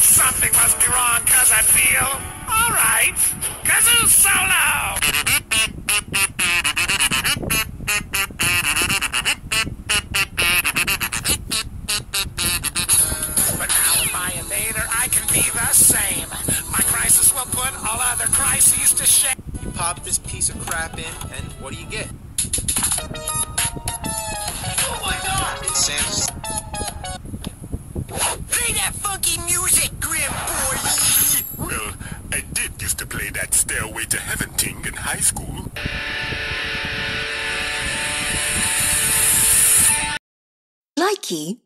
Something must be wrong, cause I feel alright. Kazoo solo! But now with my invader, I can be the same. My crisis will put all other crises to shame. You pop this piece of crap in, and what do you get? Oh my god! It's Sam's. Play that funky music, Grim Boy! Well, I did used to play that Stairway to Heaven thing in high school. Likey